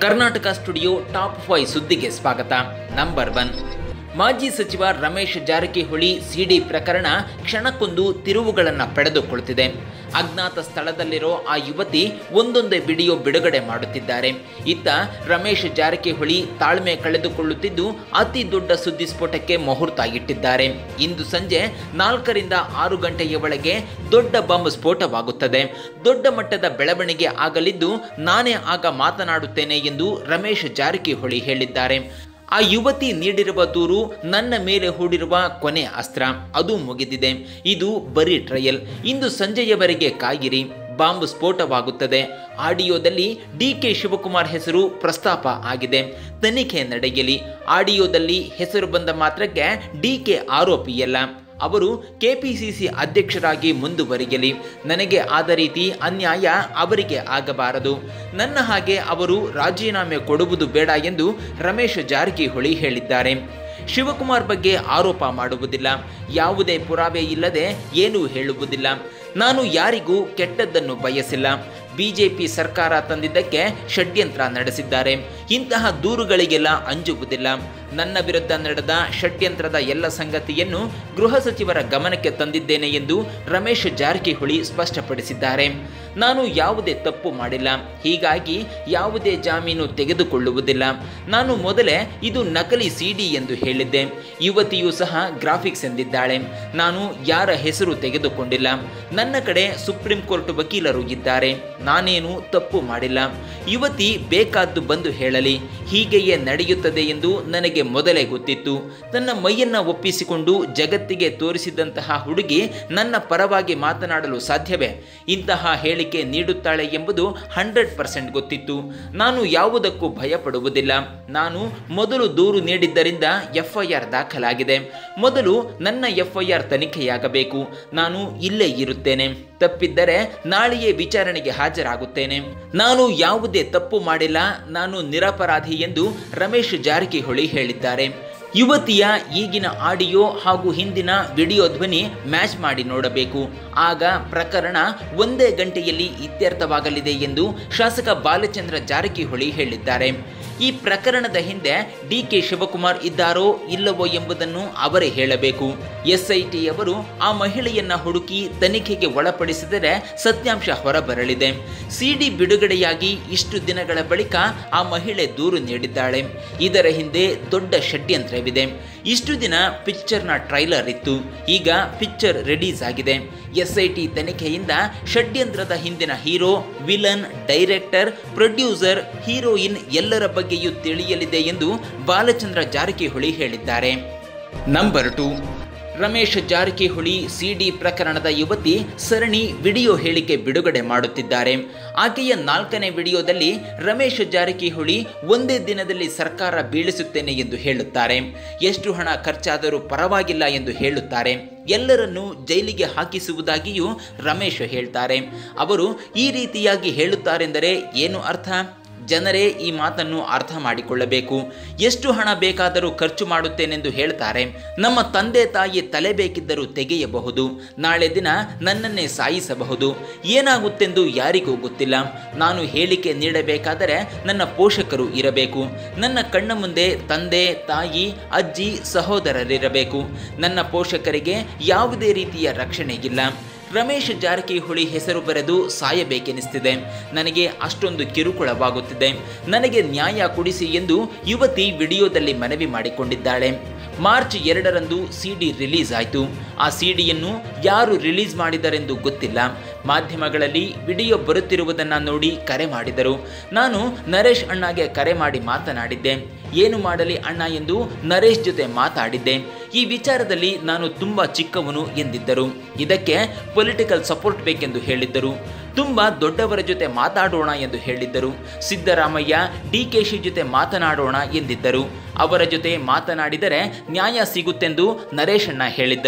Karnataka studio top 5 ಸುದ್ದಿಗೆ ಸ್ವಾಗತ. Number 1. ಮಾಜಿ ಸಚಿವ ರಮೇಶ್ ಜಾರಕಿಹೊಳಿ ಸಿಡಿ ಪ್ರಕರಣ ಕ್ಷಣಕ್ಕೊಂದು ತಿರುವುಗಳನ್ನು ಪಡೆದುಕೊಳ್ಳುತ್ತಿದೆ. ಅಜ್ಞಾತ ಸ್ಥಳದಲ್ಲಿರೋ ಆ ಯುವತಿ ಒಂದೊಂದೇ ವಿಡಿಯೋ ಬಿಡುಗಡೆ ಮಾಡುತ್ತಿದ್ದಾರೆ. ಇತ್ತ ರಮೇಶ್ ಜಾರಕಿಹೊಳಿ ತಾಳ್ಮೆ ಕಳೆದುಕೊಳ್ಳುತ್ತಿದ್ದು ಅತಿ ದೊಡ್ಡ ಸುದ್ದಿ ಸ್ಫೋಟಕ್ಕೆ ಮುಹೂರ್ತ ಇಟ್ಟಿದ್ದಾರೆ. ಇಂದು ಸಂಜೆ 4 ರಿಂದ 6 ಗಂಟೆಯ ಒಳಗೆ ದೊಡ್ಡ ಬಾಂಬ್ ಸ್ಫೋಟವಾಗುತ್ತದೆ. ದೊಡ್ಡ ಮಟ್ಟದ ಬೆಳವಣಿಗೆ ಆಗಲಿದ್ದು ನಾನೇ ಆಗ ಮಾತನಾಡುತ್ತೇನೆ ಎಂದು ರಮೇಶ್ ಜಾರಕಿಹೊಳಿ ಹೇಳಿದ್ದಾರೆ. ಆ ಯುವತಿ ನೀಡಿರುವ ದೂರು ನನ್ನ ಮೇಲೆ ಹೂಡಿರುವ ಕೊನೆ ಅಸ್ತ್ರ. ಅದು ಮುಗಿದಿದೆ. ಇದು ಬರೀ ಟ್ರಯಲ್. ಇಂದು ಸಂಜೆಯವರೆಗೆ ಕಾಯಿರಿ. ಬಾಂಬ್ ಸ್ಫೋಟವಾಗುತ್ತದೆ. ಆಡಿಯೋದಲ್ಲಿ ಡಿಕೆ ಶಿವಕುಮಾರ್ ಹೆಸರು ಪ್ರಸ್ತಾಪ ಆಗಿದೆ. ತನಿಖೆ ನಡೆಯಲಿ. ಆಡಿಯೋದಲ್ಲಿ ಹೆಸರು ಬಂದ ಮಾತ್ರಕ್ಕೆ ಡಿಕೆ ಆರೋಪಿಯಲ್ಲ. ಅವರು ಕೆಪಿಸಿಸಿ ಅಧ್ಯಕ್ಷರಾಗಿ ಮುಂದುವರಿಯಲಿ. ನನಗೆ ಆದ ರೀತಿ ಅನ್ಯಾಯ ಅವರಿಗೆ ಆಗಬಾರದು. ನನ್ನ ಹಾಗೆ ಅವರು ರಾಜೀನಾಮೆ ಕೊಡುವುದು ಬೇಡ ಎಂದು ರಮೇಶ್ ಜಾರಕಿಹೊಳಿ ಹೇಳಿದ್ದಾರೆ. ಶಿವಕುಮಾರ್ ಬಗ್ಗೆ ಆರೋಪ ಮಾಡುವುದಿಲ್ಲ. ಯಾವುದೇ ಪುರಾವೆ ಇಲ್ಲದೆ ಏನೂ ಹೇಳುವುದಿಲ್ಲ. ನಾನು ಯಾರಿಗೂ ಕೆಟ್ಟದ್ದನ್ನು ಬಯಸಿಲ್ಲ. ಬಿಜೆಪಿ ಸರ್ಕಾರ ತಂದಿದ್ದಕ್ಕೆ ಷಡ್ಯಂತ್ರ ನಡೆಸಿದ್ದಾರೆ. ಇಂತಹ ದೂರುಗಳಿಗೆಲ್ಲ ಅಂಜುವುದಿಲ್ಲ. ನನ್ನ ವಿರುದ್ಧ ನಡೆದ ಷಡ್ಯಂತ್ರದ ಎಲ್ಲ ಸಂಗತಿಯನ್ನು ಗೃಹ ಸಚಿವರ ಗಮನಕ್ಕೆ ತಂದಿದ್ದೇನೆ ಎಂದು ರಮೇಶ್ ಜಾರಕಿಹೊಳಿ ಸ್ಪಷ್ಟಪಡಿಸಿದ್ದಾರೆ. ನಾನು ಯಾವುದೇ ತಪ್ಪು ಮಾಡಿಲ್ಲ. ಹೀಗಾಗಿ ಯಾವುದೇ ಜಾಮೀನು ತೆಗೆದುಕೊಳ್ಳುವುದಿಲ್ಲ. ನಾನು ಮೊದಲೇ ಇದು ನಕಲಿ ಸಿಡಿ ಎಂದು ಹೇಳಿದ್ದೆ. ಯುವತಿಯೂ ಸಹ ಗ್ರಾಫಿಕ್ಸ್ ಎಂದಿದ್ದಾಳೆ. ನಾನು ಯಾರ ಹೆಸರು ತೆಗೆದುಕೊಂಡಿಲ್ಲ. ನನ್ನ ಕಡೆ ಸುಪ್ರೀಂ ಕೋರ್ಟ್ ವಕೀಲರು ಇದ್ದಾರೆ. ನಾನೇನು ತಪ್ಪು ಮಾಡಿಲ್ಲ. ಯುವತಿ ಬೇಕಾದ್ದು ಬಂದು ಹೇಳಲಿ. ಹೀಗೆಯೇ ನಡೆಯುತ್ತದೆ ಎಂದು ನನಗೆ ಮೊದಲೇ ಗೊತ್ತಿತ್ತು. ತನ್ನ ಮೈಯನ್ನ ಒಪ್ಪಿಸಿಕೊಂಡು ಜಗತ್ತಿಗೆ ತೋರಿಸಿದಂತಹ ಹುಡುಗಿ ನನ್ನ ಪರವಾಗಿ ಮಾತನಾಡಲು ಸಾಧ್ಯವೇ? ಇಂತಹ ಹೇಳಿಕೆ ನೀಡುತ್ತಾಳೆ ಎಂಬುದು 100% ಗೊತ್ತಿತ್ತು. ನಾನು ಯಾವುದಕ್ಕೂ ಭಯಪಡುವುದಿಲ್ಲ. ನಾನು ಮೊದಲು ದೂರು ನೀಡಿದ್ದರಿಂದ FIR ದಾಖಲಾಗಿದೆ. ಮೊದಲು ನನ್ನ FIR ತನಿಖೆಯಾಗಬೇಕು. ನಾನು ಇಲ್ಲೇ ಇರುತ್ತೇನೆ. ತಪ್ಪಿದ್ದರೆ ನಾಳೆಯೇ ವಿಚಾರಣೆಗೆ ಹಾಜರಾಗುತ್ತೇನೆ. ನಾನು ಯಾವುದೇ ತಪ್ಪು ಮಾಡಿಲ್ಲ. ನಾನು ನಿರಪರಾಧಿ ಎಂದು ರಮೇಶ್ ಜಾರಕಿಹೊಳಿ ಹೇಳಿದ್ದಾರೆ. ಯುವತಿಯ ಈಗಿನ ಆಡಿಯೋ ಹಾಗೂ ಹಿಂದಿನ ವಿಡಿಯೋ ಧ್ವನಿ ಮ್ಯಾಚ್ ಮಾಡಿ ನೋಡಬೇಕು. ಆಗ ಪ್ರಕರಣ ಒಂದೇ ಗಂಟೆಯಲ್ಲಿ ಇತ್ಯರ್ಥವಾಗಲಿದೆ ಎಂದು ಶಾಸಕ ಬಾಲಚಂದ್ರ ಜಾರಕಿಹೊಳಿ ಹೇಳಿದ್ದಾರೆ. ಈ ಪ್ರಕರಣದ ಹಿಂದೆ ಡಿಕೆ ಶಿವಕುಮಾರ್ ಇದ್ದಾರೋ ಇಲ್ಲವೋ ಎಂಬುದನ್ನು ಅವರೇ ಹೇಳಬೇಕು. SIT ಅವರು ಆ ಮಹಿಳೆಯನ್ನ ಹುಡುಕಿ ತನಿಖೆಗೆ ಒಳಪಡಿಸಿದರೆ ಸತ್ಯಾಂಶ ಹೊರಬರಲಿದೆ. ಸಿಡಿ ಬಿಡುಗಡೆಯಾಗಿ ಇಷ್ಟು ದಿನಗಳ ಬಳಿಕ ಆ ಮಹಿಳೆ ದೂರು ನೀಡಿದ್ದಾಳೆ. ಇದರ ಹಿಂದೆ ದೊಡ್ಡ ಷಡ್ಯಂತ್ರವಿದೆ. ಇಷ್ಟು ದಿನ ಪಿಕ್ಚರ್ನ ಟ್ರೈಲರ್ ಇತ್ತು. ಈಗ ಪಿಕ್ಚರ್ ರಿಲೀಸ್ ಆಗಿದೆ. SIT ತನಿಖೆಯಿಂದ ಷಡ್ಯಂತ್ರದ ಹಿಂದಿನ hero, villain, director, producer, heroine ಎಲ್ಲರ ಬಗ್ಗೆಯೂ ತಿಳಿಯಲಿದೆ ಎಂದು ಬಾಲಚಂದ್ರ ಜಾರಕಿಹೊಳಿ ಹೇಳಿದ್ದಾರೆ. ನಂಬರ್ 2. ರಮೇಶ್ ಜಾರಕಿಹೊಳಿ ಸಿಡಿ ಪ್ರಕರಣದ ಯುವತಿ ಸರಣಿ ವಿಡಿಯೋ ಹೇಳಿಕೆ ಬಿಡುಗಡೆ ಮಾಡುತ್ತಿದ್ದಾರೆ. ಆಕೆಯ 4ನೇ ವಿಡಿಯೋದಲ್ಲಿ ರಮೇಶ್ ಜಾರಕಿಹೊಳಿ ಒಂದೇ ದಿನದಲ್ಲಿ ಸರ್ಕಾರ ಬೀಳಿಸುತ್ತೇನೆ ಎಂದು ಹೇಳುತ್ತಾರೆ. ಎಷ್ಟು ಹಣ ಖರ್ಚಾದರೂ ಪರವಾಗಿಲ್ಲ ಎಂದು ಹೇಳುತ್ತಾರೆ. ಎಲ್ಲರನ್ನೂ ಜೈಲಿಗೆ ಹಾಕಿಸುವುದಾಗಿಯೂ ರಮೇಶ್ ಹೇಳ್ತಾರೆ. ಅವರು ಈ ರೀತಿಯಾಗಿ ಹೇಳುತ್ತಾರೆಂದರೆ ಏನು ಅರ್ಥ? ಜನರೇ ಈ ಮಾತನ್ನು ಅರ್ಥ ಮಾಡಿಕೊಳ್ಳಬೇಕು. ಎಷ್ಟು ಹಣ ಬೇಕಾದರೂ ಖರ್ಚು ಮಾಡುತ್ತೇನೆಂದು ಹೇಳ್ತಾರೆ. ನಮ್ಮ ತಂದೆ ತಾಯಿ ತಲೆ ಬೇಕಿದ್ದರೂ ತೆಗೆಯಬಹುದು. ನಾಳೆ ದಿನ ನನ್ನನ್ನೇ ಸಾಯಿಸಬಹುದು. ಏನಾಗುತ್ತೆಂದು ಯಾರಿಗೂ ಗೊತ್ತಿಲ್ಲ. ನಾನು ಹೇಳಿಕೆ ನೀಡಬೇಕಾದರೆ ನನ್ನ ಪೋಷಕರು ಇರಬೇಕು. ನನ್ನ ಕಣ್ಣ ಮುಂದೆ ತಂದೆ, ತಾಯಿ, ಅಜ್ಜಿ, ಸಹೋದರರಿರಬೇಕು. ನನ್ನ ಪೋಷಕರಿಗೆ ಯಾವುದೇ ರೀತಿಯ ರಕ್ಷಣೆ ಇಲ್ಲ. ರಮೇಶ್ ಜಾರಕಿಹೊಳಿ ಹೆಸರು ಬರೆದು ಸಾಯಬೇಕೆನಿಸ್ತಿದೆ. ನನಗೆ ಅಷ್ಟೊಂದು ಕಿರುಕುಳವಾಗುತ್ತಿದೆ. ನನಗೆ ನ್ಯಾಯ ಕೊಡಿಸಿ ಎಂದು ಯುವತಿ ವಿಡಿಯೋದಲ್ಲಿ ಮನವಿ ಮಾಡಿಕೊಂಡಿದ್ದಾಳೆ. ಮಾರ್ಚ್ 2ರಂದು ಸಿಡಿ ರಿಲೀಸ್ ಆಯಿತು. ಆ ಸಿಡಿಯನ್ನು ಯಾರು ರಿಲೀಸ್ ಮಾಡಿದರೆಂದು ಗೊತ್ತಿಲ್ಲ. ಮಾಧ್ಯಮಗಳಲ್ಲಿ ವಿಡಿಯೋ ಬರುತ್ತಿರುವುದನ್ನು ನೋಡಿ ಕರೆ ಮಾಡಿದರು. ನಾನು ನರೇಶ್ ಅಣ್ಣಗೆ ಕರೆ ಮಾಡಿ ಮಾತನಾಡಿದ್ದೆ. ಏನು ಮಾಡಲಿ ಅಣ್ಣ ಎಂದು ನರೇಶ್ ಜೊತೆ ಮಾತಾಡಿದ್ದೆ. ಈ ವಿಚಾರದಲ್ಲಿ ನಾನು ತುಂಬ ಚಿಕ್ಕವನು ಎಂದಿದ್ದರು. ಇದಕ್ಕೆ ಪೊಲಿಟಿಕಲ್ ಸಪೋರ್ಟ್ ಬೇಕೆಂದು ಹೇಳಿದ್ದರು. ತುಂಬ ದೊಡ್ಡವರ ಜೊತೆ ಮಾತಾಡೋಣ ಎಂದು ಹೇಳಿದ್ದರು. ಸಿದ್ದರಾಮಯ್ಯ, DKಶ ಜೊತೆ ಮಾತನಾಡೋಣ ಎಂದಿದ್ದರು. ಅವರ ಜೊತೆ ಮಾತನಾಡಿದರೆ ನ್ಯಾಯ ಸಿಗುತ್ತೆಂದು ನರೇಶ್ ಅಣ್ಣ ಹೇಳಿದ್ದರು.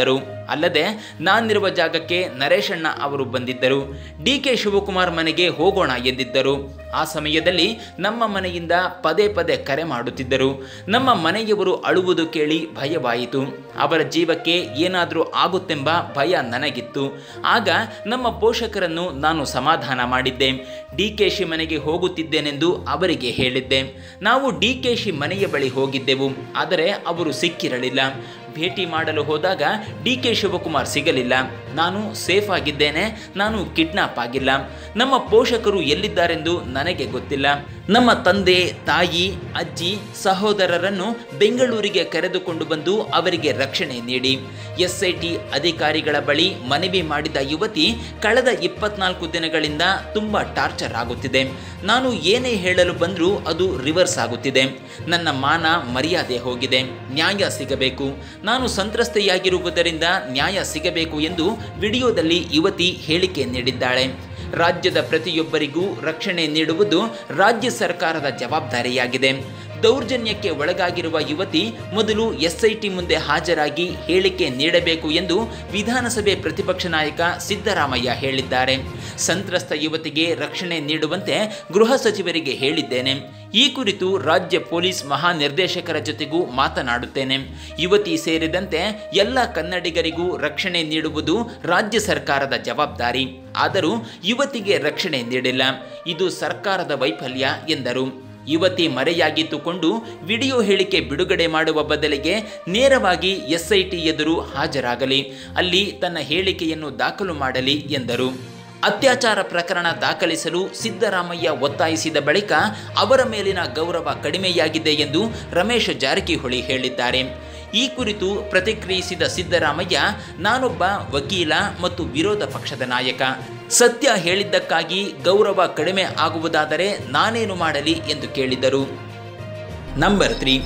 ಅಲ್ಲದೆ ನಾನಿರುವ ಜಾಗಕ್ಕೆ ನರೇಶಣ್ಣ ಅವರು ಬಂದಿದ್ದರು. ಡಿ.ಕೆ. ಶಿವಕುಮಾರ್ ಮನೆಗೆ ಹೋಗೋಣ ಎಂದಿದ್ದರು. ಆ ಸಮಯದಲ್ಲಿ ನಮ್ಮ ಮನೆಯಿಂದ ಪದೇ ಪದೇ ಕರೆ ಮಾಡುತ್ತಿದ್ದರು. ನಮ್ಮ ಮನೆಯವರು ಅಳುವುದು ಕೇಳಿ ಭಯವಾಯಿತು. ಅವರ ಜೀವಕ್ಕೆ ಏನಾದರೂ ಆಗುತ್ತೆಂಬ ಭಯ ನನಗಿತ್ತು. ಆಗ ನಮ್ಮ ಪೋಷಕರನ್ನು ನಾನು ಸಮಾಧಾನ ಮಾಡಿದ್ದೆ. ಡಿ.ಕೆ.ಶಿ ಮನೆಗೆ ಹೋಗುತ್ತಿದ್ದೇನೆಂದು ಅವರಿಗೆ ಹೇಳಿದ್ದೆ. ನಾವು ಡಿ.ಕೆ.ಶಿ ಮನೆಯ ಬಳಿ ಹೋಗಿದ್ದೆವು. ಆದರೆ ಅವರು ಸಿಕ್ಕಿರಲಿಲ್ಲ. ಭೇಟಿ ಮಾಡಲು ಹೋದಾಗ ಡಿ.ಕೆ. ಶಿವಕುಮಾರ್ ಸಿಗಲಿಲ್ಲ. ನಾನು ಸೇಫ್ ಆಗಿದ್ದೇನೆ, ನಾನು ಕಿಡ್ನಾಪ್ ಆಗಿಲ್ಲ. ನಮ್ಮ ಪೋಷಕರು ಎಲ್ಲಿದ್ದಾರೆಂದು ನನಗೆ ಗೊತ್ತಿಲ್ಲ. ನಮ್ಮ ತಂದೆ, ತಾಯಿ, ಅಜ್ಜಿ, ಸಹೋದರರನ್ನು ಬೆಂಗಳೂರಿಗೆ ಕರೆದುಕೊಂಡು ಬಂದು ಅವರಿಗೆ ರಕ್ಷಣೆ ನೀಡಿ. SIT ಅಧಿಕಾರಿಗಳ ಬಳಿ ಮನವಿ ಮಾಡಿದ ಯುವತಿ ಕಳೆದ 24 ದಿನಗಳಿಂದ ತುಂಬ ಟಾರ್ಚರ್ ಆಗುತ್ತಿದೆ. ನಾನು ಏನೇ ಹೇಳಲು ಬಂದರೂ ಅದು ರಿವರ್ಸ್ ಆಗುತ್ತಿದೆ. ನನ್ನ ಮಾನ ಮರ್ಯಾದೆ ಹೋಗಿದೆ. ನ್ಯಾಯ ಸಿಗಬೇಕು. ನಾನು ಸಂತ್ರಸ್ತೆಯಾಗಿರುವುದರಿಂದ ನ್ಯಾಯ ಸಿಗಬೇಕು ಎಂದು ವಿಡಿಯೋದಲ್ಲಿ ಯುವತಿ ಹೇಳಿಕೆ ನೀಡಿದ್ದಾಳೆ. ರಾಜ್ಯದ ಪ್ರತಿಯೊಬ್ಬರಿಗೂ ರಕ್ಷಣೆ ನೀಡುವುದು ರಾಜ್ಯ ಸರ್ಕಾರದ ಜವಾಬ್ದಾರಿಯಾಗಿದೆ. ದೌರ್ಜನ್ಯಕ್ಕೆ ಒಳಗಾಗಿರುವ ಯುವತಿ ಮೊದಲು SIT ಮುಂದೆ ಹಾಜರಾಗಿ ಹೇಳಿಕೆ ನೀಡಬೇಕು ಎಂದು ವಿಧಾನಸಭೆ ಪ್ರತಿಪಕ್ಷ ನಾಯಕ ಸಿದ್ದರಾಮಯ್ಯ ಹೇಳಿದ್ದಾರೆ. ಸಂತ್ರಸ್ತ ಯುವತಿಗೆ ರಕ್ಷಣೆ ನೀಡುವಂತೆ ಗೃಹ ಸಚಿವರಿಗೆ ಹೇಳಿದ್ದೇನೆ. ಈ ಕುರಿತು ರಾಜ್ಯ ಪೊಲೀಸ್ ಮಹಾನಿರ್ದೇಶಕರ ಜೊತೆಗೂ ಮಾತನಾಡುತ್ತೇನೆ. ಯುವತಿ ಸೇರಿದಂತೆ ಎಲ್ಲ ಕನ್ನಡಿಗರಿಗೂ ರಕ್ಷಣೆ ನೀಡುವುದು ರಾಜ್ಯ ಸರ್ಕಾರದ ಜವಾಬ್ದಾರಿ. ಆದರೂ ಯುವತಿಗೆ ರಕ್ಷಣೆ ನೀಡಿಲ್ಲ. ಇದು ಸರ್ಕಾರದ ವೈಫಲ್ಯ ಎಂದರು. ಯುವತಿ ಮರೆಯಾಗಿದ್ದುಕೊಂಡು ವಿಡಿಯೋ ಹೇಳಿಕೆ ಬಿಡುಗಡೆ ಮಾಡುವ ಬದಲಿಗೆ ನೇರವಾಗಿ SIT ಎದುರು ಹಾಜರಾಗಲಿ, ಅಲ್ಲಿ ತನ್ನ ಹೇಳಿಕೆಯನ್ನು ದಾಖಲು ಮಾಡಲಿ ಎಂದರು. ಅತ್ಯಾಚಾರ ಪ್ರಕರಣ ದಾಖಲಿಸಲು ಸಿದ್ದರಾಮಯ್ಯ ಒತ್ತಾಯಿಸಿದ ಬಳಿಕ ಅವರ ಮೇಲಿನ ಗೌರವ ಕಡಿಮೆಯಾಗಿದೆ ಎಂದು ರಮೇಶ್ ಜಾರಕಿಹೊಳಿ ಹೇಳಿದ್ದಾರೆ. ಈ ಕುರಿತು ಪ್ರತಿಕ್ರಿಯಿಸಿದ ಸಿದ್ದರಾಮಯ್ಯ, ನಾನೊಬ್ಬ ವಕೀಲ ಮತ್ತು ವಿರೋಧ ಪಕ್ಷದ ನಾಯಕ. ಸತ್ಯ ಹೇಳಿದ್ದಕ್ಕಾಗಿ ಗೌರವ ಕಡಿಮೆ ಆಗುವುದಾದರೆ ನಾನೇನು ಮಾಡಲಿ ಎಂದು ಕೇಳಿದರು. ನಂಬರ್ 3,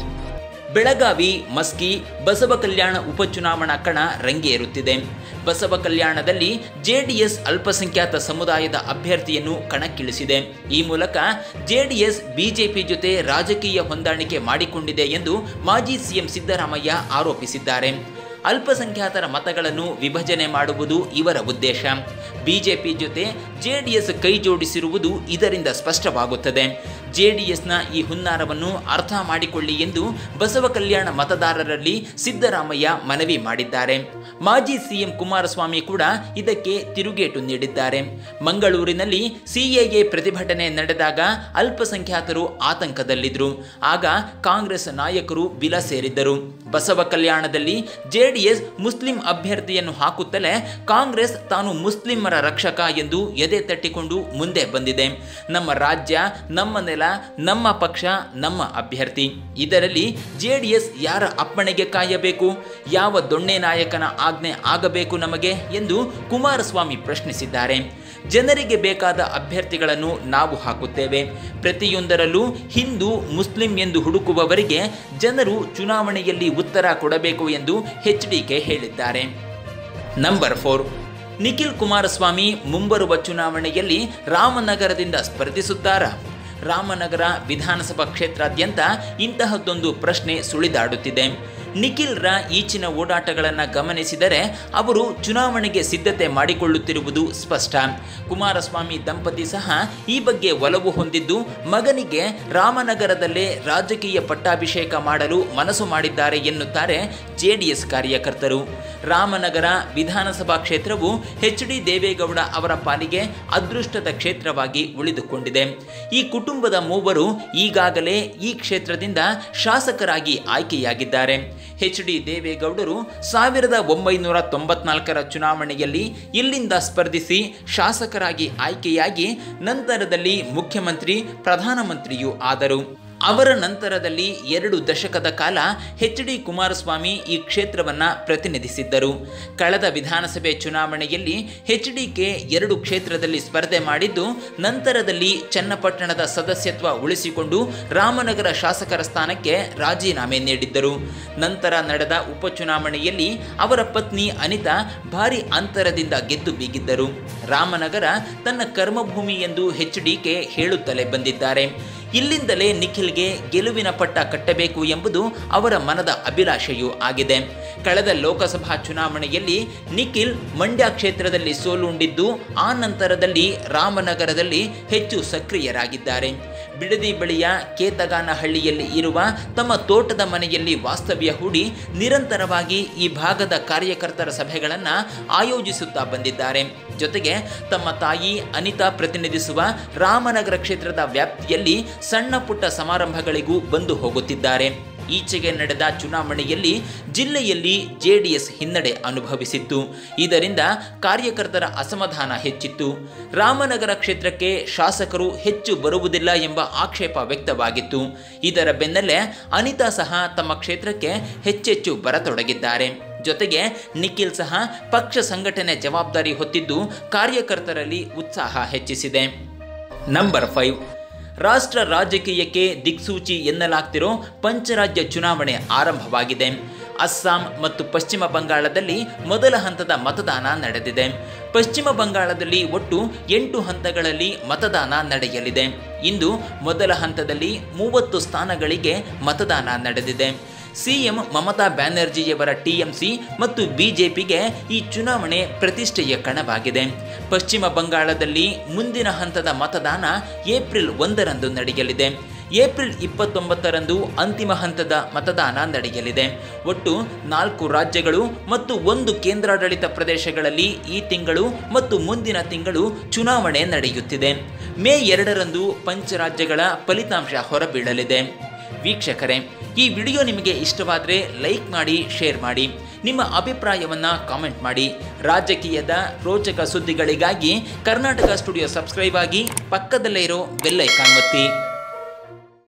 ಬೆಳಗಾವಿ ಮಸ್ಕಿ ಬಸವ ಕಲ್ಯಾಣ ಉಪಚುನಾವಣಾ ಕಣ ರಂಗೇರುತ್ತಿದೆ. ಬಸವ ಕಲ್ಯಾಣದಲ್ಲಿ JDS ಅಲ್ಪಸಂಖ್ಯಾತ ಸಮುದಾಯದ ಅಭ್ಯರ್ಥಿಯನ್ನು ಕಣಕ್ಕಿಳಿಸಿದೆ. ಈ ಮೂಲಕ JDS ಬಿಜೆಪಿ ಜೊತೆ ರಾಜಕೀಯ ಹೊಂದಾಣಿಕೆ ಮಾಡಿಕೊಂಡಿದೆ ಎಂದು ಮಾಜಿ CM ಸಿದ್ದರಾಮಯ್ಯ ಆರೋಪಿಸಿದ್ದಾರೆ. ಅಲ್ಪಸಂಖ್ಯಾತರ ಮತಗಳನ್ನು ವಿಭಜನೆ ಮಾಡುವುದು ಇವರ ಉದ್ದೇಶ. ಬಿಜೆಪಿ ಜೊತೆ JDS ಕೈ ಜೋಡಿಸಿರುವುದು ಇದರಿಂದ ಸ್ಪಷ್ಟವಾಗುತ್ತದೆ. JDSನ ಈ ಹುನ್ನಾರವನ್ನು ಅರ್ಥ ಮಾಡಿಕೊಳ್ಳಿ ಎಂದು ಬಸವ ಕಲ್ಯಾಣ ಮತದಾರರಲ್ಲಿ ಸಿದ್ದರಾಮಯ್ಯ ಮನವಿ ಮಾಡಿದ್ದಾರೆ. ಮಾಜಿ CM ಕುಮಾರಸ್ವಾಮಿ ಕೂಡ ಇದಕ್ಕೆ ತಿರುಗೇಟು ನೀಡಿದ್ದಾರೆ. ಮಂಗಳೂರಿನಲ್ಲಿ CAA ಪ್ರತಿಭಟನೆ ನಡೆದಾಗ ಅಲ್ಪಸಂಖ್ಯಾತರು ಆತಂಕದಲ್ಲಿದ್ದರು. ಆಗ ಕಾಂಗ್ರೆಸ್ ನಾಯಕರು ಬಿಲ ಸೇರಿದ್ದರು. ಬಸವ ಕಲ್ಯಾಣದಲ್ಲಿ JDS ಮುಸ್ಲಿಂ ಅಭ್ಯರ್ಥಿಯನ್ನು ಹಾಕುತ್ತಲೇ ಕಾಂಗ್ರೆಸ್ ತಾನು ಮುಸ್ಲಿಮರ ರಕ್ಷಕ ಎಂದು ಎದೆ ತಟ್ಟಿಕೊಂಡು ಮುಂದೆ ಬಂದಿದೆ. ನಮ್ಮ ರಾಜ್ಯ, ನಮ್ಮ ನೆಲ, ನಮ್ಮ ಪಕ್ಷ, ನಮ್ಮ ಅಭ್ಯರ್ಥಿ. ಇದರಲ್ಲಿ JDS ಯಾರ ಅಪ್ಪಣೆಗೆ ಕಾಯಬೇಕು? ಯಾವ ದೊಣ್ಣೆ ನಾಯಕನ ಆಜ್ಞೆ ಆಗಬೇಕು ನಮಗೆ ಎಂದು ಕುಮಾರಸ್ವಾಮಿ ಪ್ರಶ್ನಿಸಿದ್ದಾರೆ. ಜನರಿಗೆ ಬೇಕಾದ ಅಭ್ಯರ್ಥಿಗಳನ್ನು ನಾವು ಹಾಕುತ್ತೇವೆ. ಪ್ರತಿಯೊಂದರಲ್ಲೂ ಹಿಂದೂ ಮುಸ್ಲಿಂ ಎಂದು ಹುಡುಕುವವರಿಗೆ ಜನರು ಚುನಾವಣೆಯಲ್ಲಿ ಉತ್ತರ ಕೊಡಬೇಕು ಎಂದು HDK ಹೇಳಿದ್ದಾರೆ. ನಂಬರ್ 4, ನಿಖಿಲ್ ಕುಮಾರಸ್ವಾಮಿ ಮುಂಬರುವ ಚುನಾವಣೆಯಲ್ಲಿ ರಾಮನಗರದಿಂದ ಸ್ಪರ್ಧಿಸುತ್ತಾರಾ? ರಾಮನಗರ ವಿಧಾನಸಭಾ ಕ್ಷೇತ್ರಾದ್ಯಂತ ಇಂತಹದ್ದೊಂದು ಪ್ರಶ್ನೆ ಸುಳಿದಾಡುತ್ತಿದೆ. ನಿಖಿಲ್ರ ಈಚಿನ ಓಡಾಟಗಳನ್ನು ಗಮನಿಸಿದರೆ ಅವರು ಚುನಾವಣೆಗೆ ಸಿದ್ಧತೆ ಮಾಡಿಕೊಳ್ಳುತ್ತಿರುವುದು ಸ್ಪಷ್ಟ. ಕುಮಾರಸ್ವಾಮಿ ದಂಪತಿ ಸಹ ಈ ಬಗ್ಗೆ ಒಲವು ಹೊಂದಿದ್ದು ಮಗನಿಗೆ ರಾಮನಗರದಲ್ಲೇ ರಾಜಕೀಯ ಪಟ್ಟಾಭಿಷೇಕ ಮಾಡಲು ಮನಸ್ಸು ಮಾಡಿದ್ದಾರೆ ಎನ್ನುತ್ತಾರೆ JDS ಕಾರ್ಯಕರ್ತರು. ರಾಮನಗರ ವಿಧಾನಸಭಾ ಕ್ಷೇತ್ರವು HD ದೇವೇಗೌಡ ಅವರ ಪಾಲಿಗೆ ಅದೃಷ್ಟದ ಕ್ಷೇತ್ರವಾಗಿ ಉಳಿದುಕೊಂಡಿದೆ. ಈ ಕುಟುಂಬದ ಮೂವರು ಈಗಾಗಲೇ ಈ ಕ್ಷೇತ್ರದಿಂದ ಶಾಸಕರಾಗಿ ಆಯ್ಕೆಯಾಗಿದ್ದಾರೆ. HD ದೇವೇಗೌಡರು 1994ರ ಚುನಾವಣೆಯಲ್ಲಿ ಇಲ್ಲಿಂದ ಸ್ಪರ್ಧಿಸಿ ಶಾಸಕರಾಗಿ ಆಯ್ಕೆಯಾಗಿ ನಂತರದಲ್ಲಿ ಮುಖ್ಯಮಂತ್ರಿ, ಪ್ರಧಾನಮಂತ್ರಿಯೂ ಆದರು. ಅವರ ನಂತರದಲ್ಲಿ 2 ದಶಕದ ಕಾಲ HD ಕುಮಾರಸ್ವಾಮಿ ಈ ಕ್ಷೇತ್ರವನ್ನು ಪ್ರತಿನಿಧಿಸಿದ್ದರು. ಕಳೆದ ವಿಧಾನಸಭೆ ಚುನಾವಣೆಯಲ್ಲಿ HDK 2 ಕ್ಷೇತ್ರದಲ್ಲಿ ಸ್ಪರ್ಧೆ ಮಾಡಿದ್ದು ನಂತರದಲ್ಲಿ ಚನ್ನಪಟ್ಟಣದ ಸದಸ್ಯತ್ವ ಉಳಿಸಿಕೊಂಡು ರಾಮನಗರ ಶಾಸಕರ ಸ್ಥಾನಕ್ಕೆ ರಾಜೀನಾಮೆ ನೀಡಿದ್ದರು. ನಂತರ ನಡೆದ ಉಪಚುನಾವಣೆಯಲ್ಲಿ ಅವರ ಪತ್ನಿ ಅನಿತಾ ಭಾರಿ ಅಂತರದಿಂದ ಗೆದ್ದು ಬೀಗಿದ್ದರು. ರಾಮನಗರ ತನ್ನ ಕರ್ಮಭೂಮಿ ಎಂದು HDK ಹೇಳುತ್ತಲೇ ಬಂದಿದ್ದಾರೆ. ಇಲ್ಲಿಂದಲೇ ನಿಖಿಲ್ಗೆ ಗೆಲುವಿನ ಪಟ್ಟ ಕಟ್ಟಬೇಕು ಎಂಬುದು ಅವರ ಮನದ ಅಭಿಲಾಷೆಯೂ ಆಗಿದೆ. ಕಳೆದ ಲೋಕಸಭಾ ಚುನಾವಣೆಯಲ್ಲಿ ನಿಖಿಲ್ ಮಂಡ್ಯ ಕ್ಷೇತ್ರದಲ್ಲಿ ಸೋಲುಂಡಿದ್ದು ಆ ನಂತರದಲ್ಲಿ ರಾಮನಗರದಲ್ಲಿ ಹೆಚ್ಚು ಸಕ್ರಿಯರಾಗಿದ್ದಾರೆ. ಬಿಡದಿ ಬಳಿಯ ಕೇತಗಾನಹಳ್ಳಿಯಲ್ಲಿ ಇರುವ ತಮ್ಮ ತೋಟದ ಮನೆಯಲ್ಲಿ ವಾಸ್ತವ್ಯ ಹೂಡಿ ನಿರಂತರವಾಗಿ ಈ ಭಾಗದ ಕಾರ್ಯಕರ್ತರ ಸಭೆಗಳನ್ನು ಆಯೋಜಿಸುತ್ತಾ ಬಂದಿದ್ದಾರೆ. ಜೊತೆಗೆ ತಮ್ಮ ತಾಯಿ ಅನಿತಾ ಪ್ರತಿನಿಧಿಸುವ ರಾಮನಗರ ಕ್ಷೇತ್ರದ ವ್ಯಾಪ್ತಿಯಲ್ಲಿ ಸಣ್ಣ ಪುಟ್ಟ ಸಮಾರಂಭಗಳಿಗೂ ಬಂದು ಹೋಗುತ್ತಿದ್ದಾರೆ. ಈಚೆಗೆ ನಡೆದ ಚುನಾವಣೆಯಲ್ಲಿ ಜಿಲ್ಲೆಯಲ್ಲಿ ಜೆಡಿಎಸ್ ಹಿನ್ನಡೆ ಅನುಭವಿಸಿತ್ತು. ಇದರಿಂದ ಕಾರ್ಯಕರ್ತರ ಅಸಮಾಧಾನ ಹೆಚ್ಚಿತ್ತು. ರಾಮನಗರ ಕ್ಷೇತ್ರಕ್ಕೆ ಶಾಸಕರು ಹೆಚ್ಚು ಬರುವುದಿಲ್ಲ ಎಂಬ ಆಕ್ಷೇಪ ವ್ಯಕ್ತವಾಗಿತ್ತು. ಇದರ ಬೆನ್ನಲ್ಲೇ ಅನಿತಾ ಸಹ ತಮ್ಮ ಕ್ಷೇತ್ರಕ್ಕೆ ಹೆಚ್ಚೆಚ್ಚು ಬರತೊಡಗಿದ್ದಾರೆ. ಜೊತೆಗೆ ನಿಖಿಲ್ ಸಹ ಪಕ್ಷ ಸಂಘಟನೆ ಜವಾಬ್ದಾರಿ ಹೊತ್ತಿದ್ದು ಕಾರ್ಯಕರ್ತರಲ್ಲಿ ಉತ್ಸಾಹ ಹೆಚ್ಚಿಸಿದೆ. ನಂಬರ್ 5, ರಾಷ್ಟ್ರ ರಾಜಕೀಯಕ್ಕೆ ದಿಕ್ಸೂಚಿ ಎನ್ನಲಾಗ್ತಿರೋ ಪಂಚರಾಜ್ಯ ಚುನಾವಣೆ ಆರಂಭವಾಗಿದೆ. ಅಸ್ಸಾಂ ಮತ್ತು ಪಶ್ಚಿಮ ಬಂಗಾಳದಲ್ಲಿ ಮೊದಲ ಹಂತದ ಮತದಾನ ನಡೆದಿದೆ. ಪಶ್ಚಿಮ ಬಂಗಾಳದಲ್ಲಿ ಒಟ್ಟು 8 ಹಂತಗಳಲ್ಲಿ ಮತದಾನ ನಡೆಯಲಿದೆ. ಇಂದು ಮೊದಲ ಹಂತದಲ್ಲಿ 30 ಸ್ಥಾನಗಳಿಗೆ ಮತದಾನ ನಡೆದಿದೆ. ಸಿಎಂ ಮಮತಾ ಬ್ಯಾನರ್ಜಿಯವರ ಟಿಎಂಸಿ ಮತ್ತು ಬಿಜೆಪಿಗೆ ಈ ಚುನಾವಣೆ ಪ್ರತಿಷ್ಠೆಯ ಕಣವಾಗಿದೆ. ಪಶ್ಚಿಮ ಬಂಗಾಳದಲ್ಲಿ ಮುಂದಿನ ಹಂತದ ಮತದಾನ ಏಪ್ರಿಲ್ 1ರಂದು ನಡೆಯಲಿದೆ. ಏಪ್ರಿಲ್ 29ರಂದು ಅಂತಿಮ ಹಂತದ ಮತದಾನ ನಡೆಯಲಿದೆ. ಒಟ್ಟು 4 ರಾಜ್ಯಗಳು ಮತ್ತು 1 ಕೇಂದ್ರಾಡಳಿತ ಪ್ರದೇಶಗಳಲ್ಲಿ ಈ ತಿಂಗಳು ಮತ್ತು ಮುಂದಿನ ತಿಂಗಳು ಚುನಾವಣೆ ನಡೆಯುತ್ತಿದೆ. ಮೇ 2ರಂದು ಪಂಚರಾಜ್ಯಗಳ ಫಲಿತಾಂಶ ಹೊರಬೀಳಲಿದೆ. ವೀಕ್ಷಕರೇ, ಈ ವಿಡಿಯೋ ನಿಮಗೆ ಇಷ್ಟವಾದರೆ ಲೈಕ್ ಮಾಡಿ, ಶೇರ್ ಮಾಡಿ, ನಿಮ್ಮ ಅಭಿಪ್ರಾಯವನ್ನು ಕಾಮೆಂಟ್ ಮಾಡಿ. ರಾಜಕೀಯದ ರೋಚಕ ಸುದ್ದಿಗಳಿಗಾಗಿ ಕರ್ನಾಟಕ ಸ್ಟುಡಿಯೋ ಸಬ್ಸ್ಕ್ರೈಬ್ ಆಗಿ, ಪಕ್ಕದಲ್ಲೇ ಇರೋ ಬೆಲ್ ಐಕಾನ್ ಒತ್ತಿ.